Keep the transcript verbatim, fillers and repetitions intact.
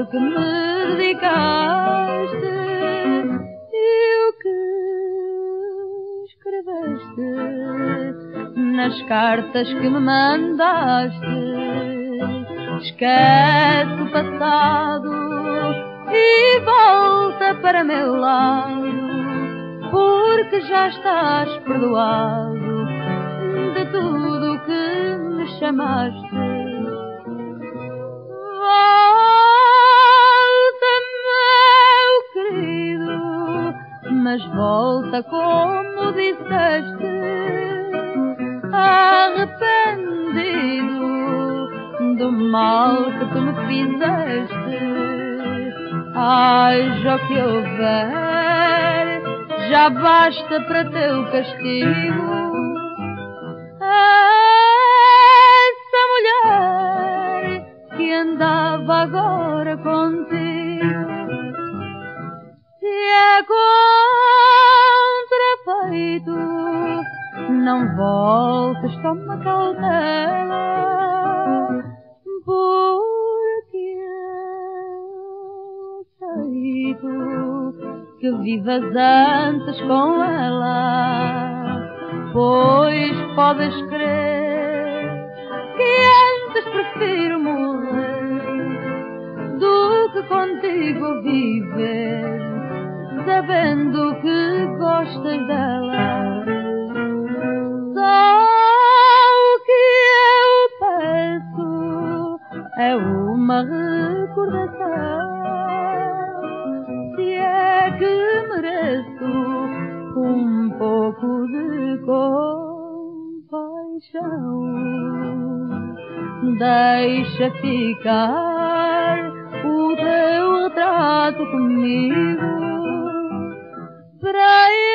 que me dedicaste e o que escreveste nas cartas que me mandaste. Esquece o passado e volta para meu lado, porque já estás perdoado de tudo que me chamaste. Volta, meu querido, mas volta como disseste, arrependido do mal que tu me fizeste. Ai, já o que houver, já basta para teu castigo. Essa mulher que andava agora contigo, se é contrafeito, não voltes, toma cautela, porque eu aceito que vivas antes com ela, pois podes crer que antes prefiro morrer do que contigo viver, sabendo que gostas dela. Só o que eu peço é uma recordação, se é que mereço um pouco de compaixão. Deixa ficar o teu retrato comigo para